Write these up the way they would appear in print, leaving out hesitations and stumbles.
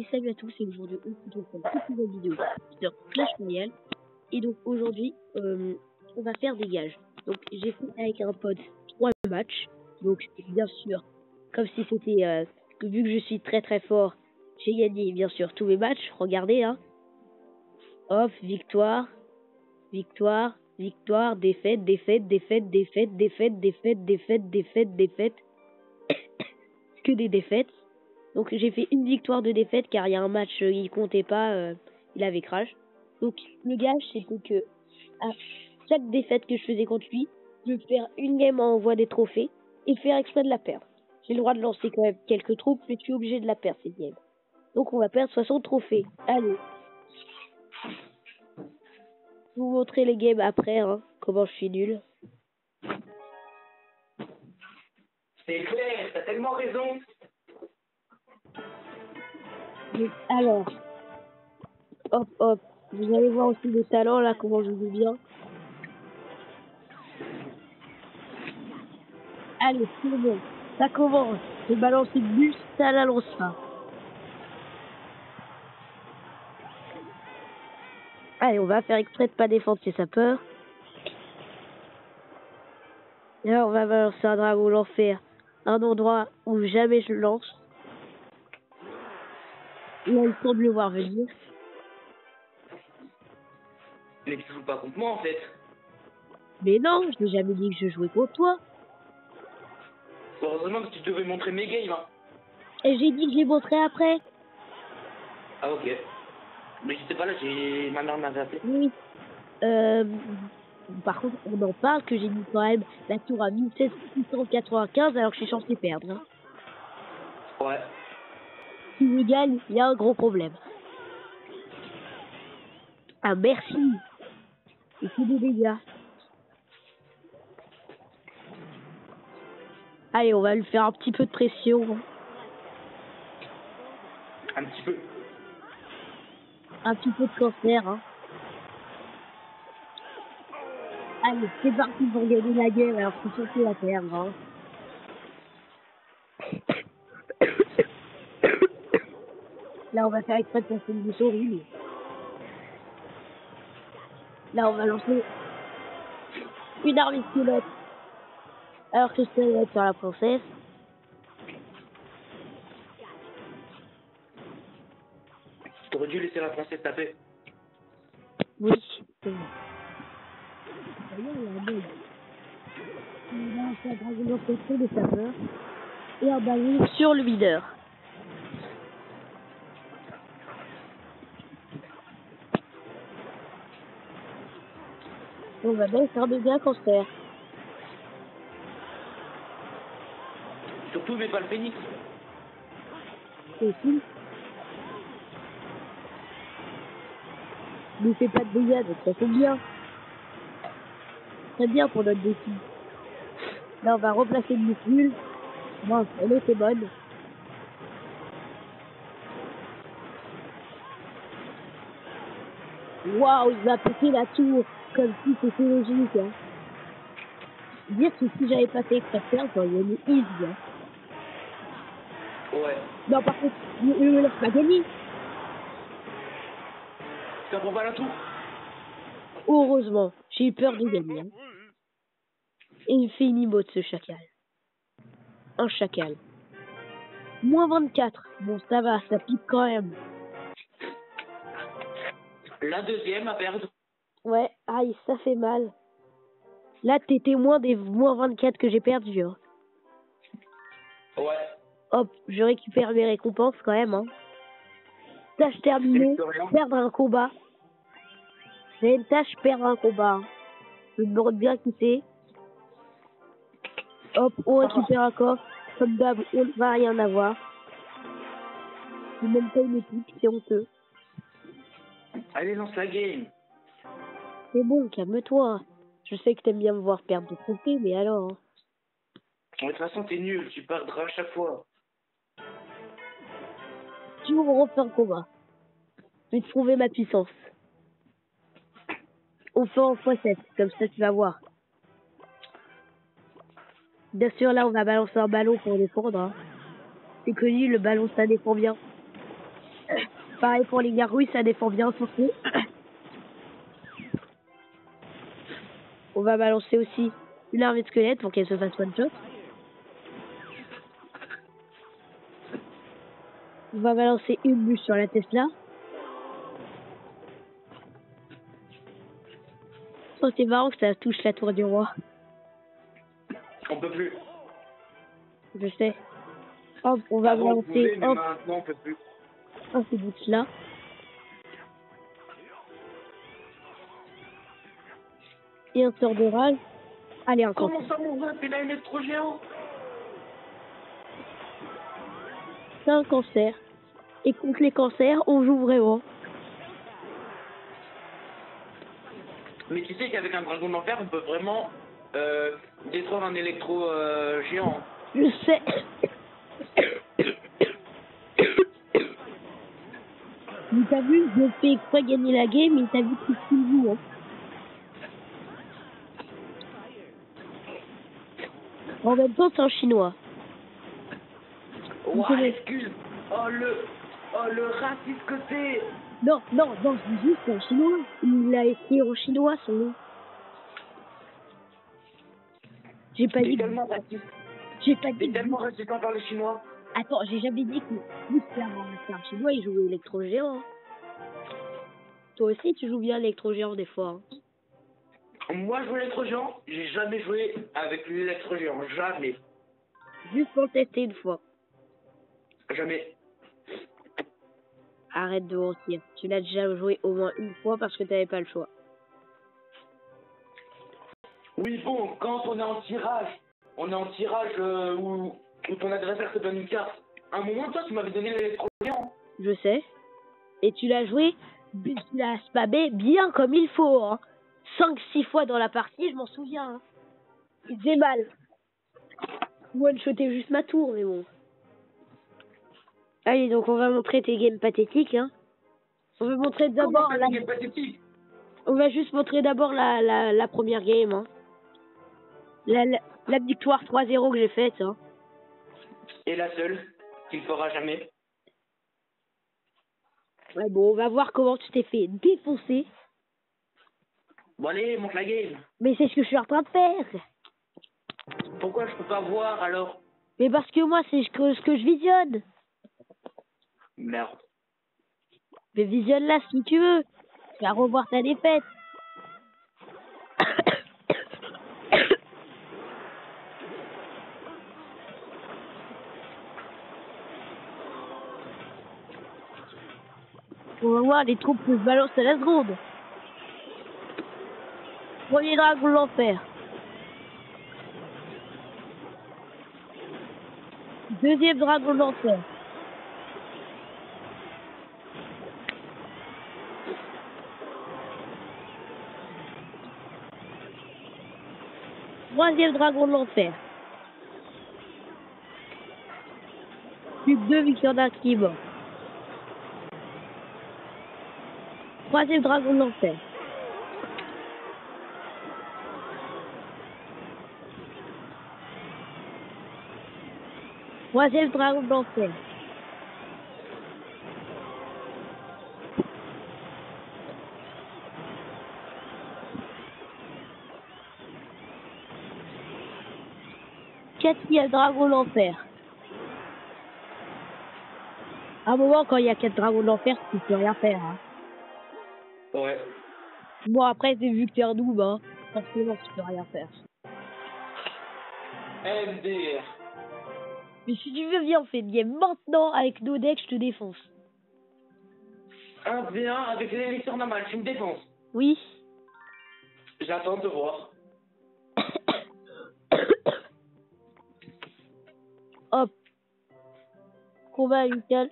Et salut à tous, et aujourd'hui on se retrouve pour une nouvelle vidéo sur Clash Royale. Et donc aujourd'hui on va faire des gages. Donc j'ai fait avec un pote 3 matchs. Donc bien sûr, comme si c'était vu que je suis très fort, j'ai gagné bien sûr tous mes matchs. Regardez hein. Hop, victoire, victoire, victoire, défaite, défaite, défaite, défaite, défaite, défaite, défaite, défaite, défaite. Que des défaites. Donc j'ai fait une victoire de défaite car il y a un match il comptait pas, il avait crash. Donc le gage c'était que à chaque défaite que je faisais contre lui, je vais faire une game en envoi des trophées et faire exprès de la perdre. J'ai le droit de lancer quand même quelques troupes mais je suis obligé de la perdre cette game. Donc on va perdre 60 trophées. Allez. Je vous montrer les games après hein, comment je suis nul. C'est clair, t'as tellement raison. Donc, alors, hop hop, vous allez voir aussi le talent là, comment je joue bien. Allez, tout le monde, ça commence. Je balance une bus, ça la lancera. Allez, on va faire exprès de pas défendre ses sapeurs. Et là, on va balancer un dragon l'enfer. Un endroit où jamais je le lance. Il a le temps de le voir venir. Mais tu joues pas contre moi en fait. Mais non, je n'ai jamais dit que je jouais contre toi. Heureusement que tu devais montrer mes games. Hein. Et j'ai dit que je les montrerai après. Ah ok. Mais j'étais pas là, ma mère m'avait appelé. Oui. Par contre, on en parle que j'ai mis quand même la tour à 1695 alors que je suis censé perdre. Hein. Ouais. Si je gagne, il y a un gros problème. Ah merci. Et c'est des dégâts. Allez, on va lui faire un petit peu de pression. Un petit peu. Un petit peu de cancer. Hein. Allez, c'est parti pour gagner la guerre alors que c'est surtout la perdre. Hein. Là, on va faire exprès de passer une bouche horrible. Là, on va lancer une arme squelette. Alors que je vais être sur la princesse. T'aurais dû laisser la princesse taper. Oui, c'est bon. D'ailleurs, il y a un bug. On va lancer un dragon lancer sur le sapeur. Et un ballon sur le leader. On va bien faire de bien cancer. Surtout mais pas le phénix. Aussi. Ne fait pas de dégâts, donc ça fait bien. Très bien pour notre défi. Là, on va replacer une bulle. Bon, elle était bonne. Waouh, il va péter la tour. Comme si c'était logique. Hein. Dire que si j'avais pas fait exprès de faire, j'aurais gagné easy. Hein. Ouais. Non, par contre, ne me laisse pas gagner. Ça prend pas la tour. Heureusement, j'ai eu peur de gagner. Hein. Et il fait une emote, ce chacal. Un chacal. Moins 24. Bon, ça va, ça pique quand même. La deuxième à perdre. Ouais, aïe, ça fait mal. Là, t'es témoin des moins 24 que j'ai perdu. Hein. Ouais. Hop, je récupère mes récompenses quand même. Hein. Tâche terminée, perdre un combat. J'ai une tâche, perdre un combat. Hein. Je me demande bien qui c'est. Hop, on récupère un coffre. Comme d'hab, on ne va rien avoir. C'est même pas une épique, c'est honteux. Allez, lance la game. C'est bon, calme-toi. Je sais que t'aimes bien me voir perdre de trophées, mais alors... Hein. De toute façon, t'es nul, tu perdras à chaque fois. Tu vas refaire un combat. Je vais te prouver ma puissance. On fait en x7, comme ça tu vas voir. Bien sûr, là, on va balancer un ballon pour défendre. Hein. C'est connu, le ballon, ça défend bien. Pareil pour les gargouilles, ça défend bien son coup. On va balancer aussi une armée de squelettes pour qu'elle se fasse one shot. On va balancer une bûche sur la Tesla. Oh, c'est marrant que ça touche la tour du roi. On peut plus. Je sais. Hop, on va Avant, on balancer. pouvait, mais Hop, maintenant, on peut plus. un ces bûches là. Et un sort de rage. Allez, un cancer. Comment ça, mon gars, il a un électro-géant? C'est un cancer. Et contre les cancers, on joue vraiment. Mais tu sais qu'avec un dragon d'enfer, on peut vraiment détruire un électro-géant. Je sais. Mais t'as vu, je fais exprès gagner la game, mais t'as vu tout ce qu'il joue. Hein. En même temps, c'est un chinois. Ouah, excuse. Oh, le raciste que c'est. Non, je dis juste c'est un chinois. Il a écrit en chinois son nom. J'ai pas dit. Tellement raciste. J'ai pas T'es dit. tellement raciste envers les Chinois. Attends, j'ai jamais dit que lui, c'est un chinois, il joue électro-géant. Toi aussi, tu joues bien l'électro-géant des fois. Hein. Moi, jouer électro-géant, j'ai jamais joué avec l'électro-géant. Jamais. Juste pour tester une fois. Jamais. Arrête de mentir. Tu l'as déjà joué au moins une fois parce que t'avais pas le choix. Oui, bon, quand on est en tirage où ton adversaire te donne une carte. À un moment, toi, tu m'avais donné l'électro-géant. Je sais. Et tu l'as joué, tu l'as spammé bien comme il faut. Hein. 5-6 fois dans la partie, je m'en souviens. Hein. Il faisait mal. One-shoté juste ma tour, mais bon. Allez, donc on va montrer tes games pathétiques. Hein. On va montrer d'abord la... On va juste montrer d'abord la première game. Hein. La victoire 3-0 que j'ai faite. Hein. Et la seule qu'il fera jamais. Ouais, bon, on va voir comment tu t'es fait défoncer. Bon allez, monte la game. Mais c'est ce que je suis en train de faire. Pourquoi je peux pas voir alors? Mais parce que moi, c'est ce que je visionne. Merde. Mais visionne là si tu veux. Tu vas revoir ta défaite. On va voir les troupes que je balance à la seconde. Premier dragon de l'enfer. Deuxième dragon de l'enfer. Troisième dragon de l'enfer. Plus que 2 victoires d'un qui est mort. Troisième dragon de l'enfer. Troisième dragon de l'enfer. Quatrième dragon de l'enfer. À un moment, quand il y a 4 dragons de l'enfer, tu peux rien faire. Hein. Ouais. Bon, après, c'est vu que t'es un noob, hein. Forcément, tu peux rien faire. MDR. Mais si tu veux, viens, on fait une game maintenant avec nos decks, je te défonce. 1v1 avec l'élixir normal, tu me défonces. Oui. J'attends de voir. Hop. Combat amical.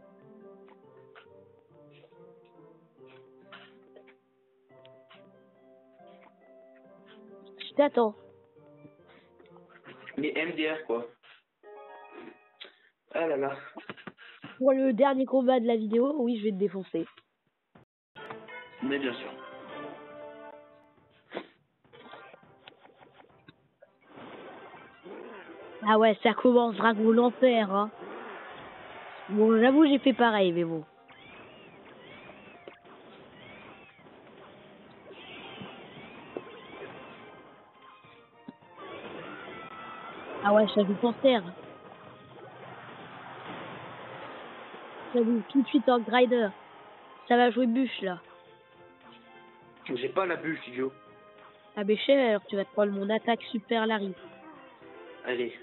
Je t'attends. Mais MDR quoi. Ah là là. Pour le dernier combat de la vidéo, oui, je vais te défoncer. Mais bien sûr. Ah ouais, ça commence Dragon l'enfer, hein. Bon, j'avoue, j'ai fait pareil, mais bon. Ah ouais, ça joue Panthère. Ça joue tout de suite en grinder. Ça va jouer bûche là. J'ai pas la bûche, idiot. Ah ben je sais, alors tu vas te prendre mon attaque super Larry. Allez.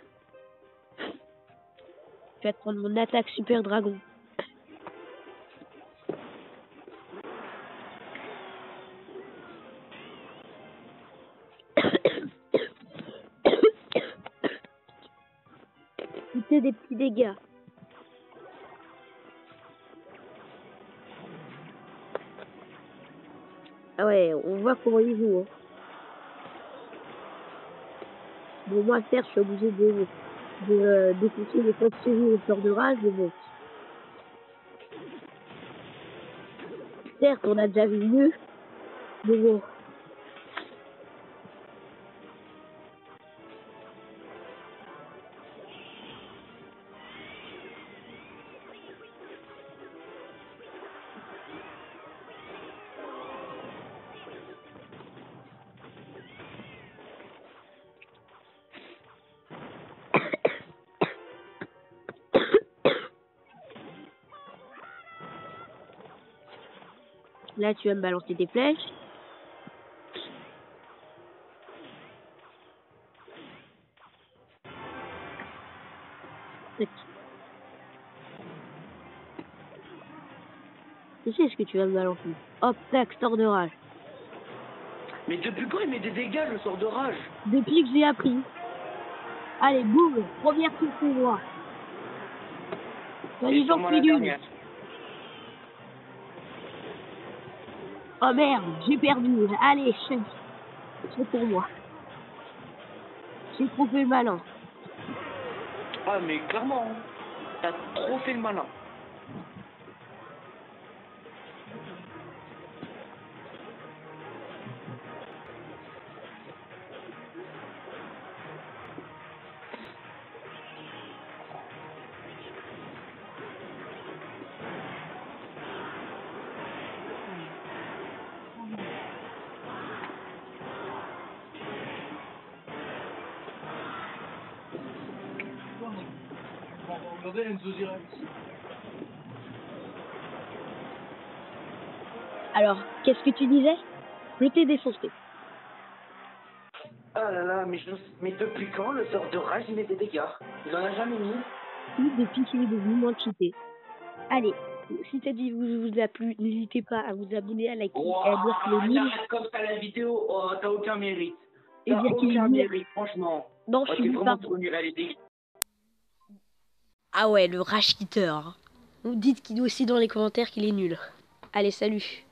Tu vas te prendre mon attaque super dragon. C'était des petits dégâts. Ah ouais, on voit comment il joue. Hein. Bon, moi, certes, je suis obligé de défoncer les postes séries au sort de rage, mais bon. Certes, on a déjà vu mieux, mais bon. Là, tu vas me balancer des flèches. Je sais ce que tu vas me balancer. Hop, tac, sort de rage. Mais depuis quand il met des dégâts, le sort de rage? Depuis que j'ai appris. Allez, boum, première tour pour moi. Et sûrement la dernière. Oh merde, j'ai perdu. Allez, chef. C'est pour moi. J'ai trop fait le malin. Ah, mais clairement, hein. T'as trop fait le malin. Alors, qu'est-ce que tu disais? Je t'ai défoncé. Ah là là, mais depuis quand le sort de rage il met des dégâts? Il en a jamais mis. Oui, depuis qu'il est devenu moins cheaté. Allez, si cette vidéo vous a plu, n'hésitez pas à vous abonner, à liker et à dire qu'il est nul. Arrête comme ça la vidéo, oh, t'as aucun mérite. Et T'as dire qu'il est aucun nul. mérite, franchement. Non, Oh, je suis t'es nul vraiment pas. trop nul à les dégâts. Ah ouais, le rage quitter. Vous dites qu'il est aussi dans les commentaires qu'il est nul. Allez, salut.